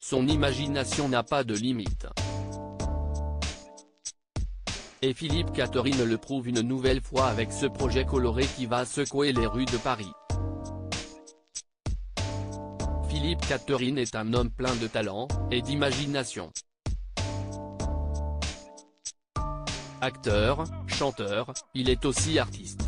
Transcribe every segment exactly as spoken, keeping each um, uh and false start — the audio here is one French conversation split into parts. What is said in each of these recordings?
son imagination n'a pas de limite. Et Philippe Catherine le prouve une nouvelle fois avec ce projet coloré qui va secouer les rues de Paris. Philippe Catherine est un homme plein de talent, et d'imagination. Acteur, chanteur, il est aussi artiste.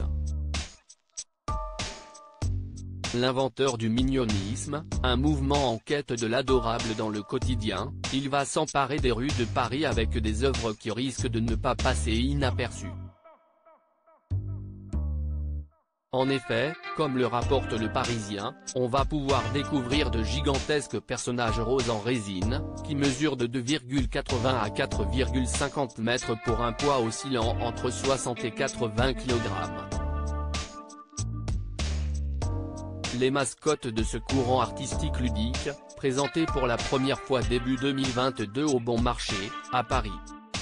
L'inventeur du mignonisme, un mouvement en quête de l'adorable dans le quotidien, il va s'emparer des rues de Paris avec des œuvres qui risquent de ne pas passer inaperçues. En effet, comme le rapporte Le Parisien, on va pouvoir découvrir de gigantesques personnages roses en résine, qui mesurent de deux virgule quatre-vingts à quatre virgule cinquante mètres pour un poids oscillant entre soixante et quatre-vingts kilogrammes. Les mascottes de ce courant artistique ludique, présenté pour la première fois début deux mille vingt-deux au Bon Marché, à Paris.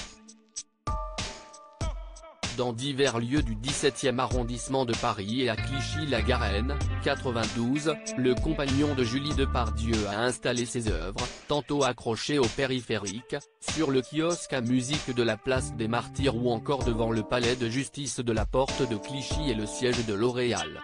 Dans divers lieux du dix-septième arrondissement de Paris et à Clichy-la-Garenne, quatre-vingt-douze, le compagnon de Julie Depardieu a installé ses œuvres, tantôt accrochées au périphérique, sur le kiosque à musique de la place des Martyrs ou encore devant le palais de justice de la Porte de Clichy et le siège de L'Oréal.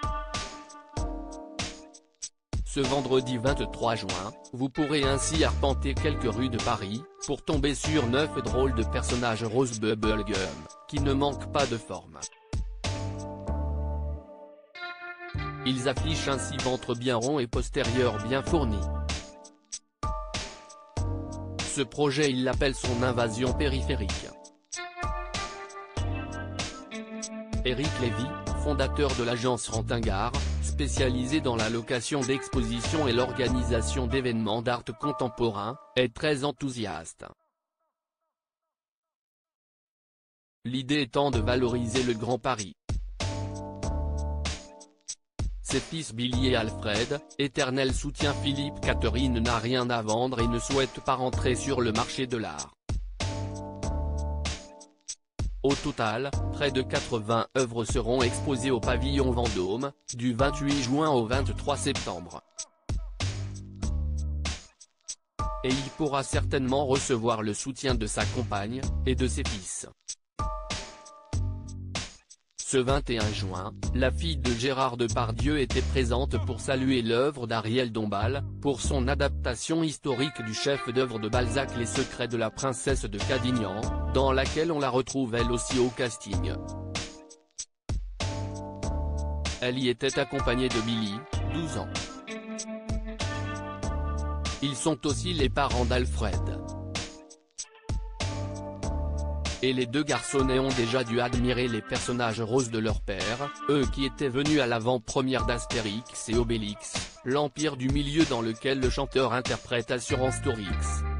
Ce vendredi vingt-trois juin, vous pourrez ainsi arpenter quelques rues de Paris, pour tomber sur neuf drôles de personnages rose bubblegum, qui ne manquent pas de forme. Ils affichent ainsi ventre bien rond et postérieur bien fourni. Ce projet il l'appelle son invasion périphérique. Éric Lévy, fondateur de l'agence Rantingard, spécialisée dans la location d'expositions et l'organisation d'événements d'art contemporain, est très enthousiaste. L'idée étant de valoriser le Grand Paris. Ses fils Billy et Alfred, éternel soutien Philippe Catherine n'a rien à vendre et ne souhaite pas rentrer sur le marché de l'art. Au total, près de quatre-vingts œuvres seront exposées au pavillon Vendôme, du vingt-huit juin au vingt-trois septembre. Et il pourra certainement recevoir le soutien de sa compagne, et de ses fils. Ce vingt et un juin, la fille de Gérard Depardieu était présente pour saluer l'œuvre d'Ariel Dombal, pour son adaptation historique du chef-d'œuvre de Balzac Les Secrets de la Princesse de Cadignan, dans laquelle on la retrouve elle aussi au casting. Elle y était accompagnée de Billy, douze ans. Ils sont aussi les parents d'Alfred. Et les deux garçonnets ont déjà dû admirer les personnages roses de leur père, eux qui étaient venus à l'avant-première d'Astérix et Obélix, l'Empire du Milieu dans lequel le chanteur interprète Assurance Torix.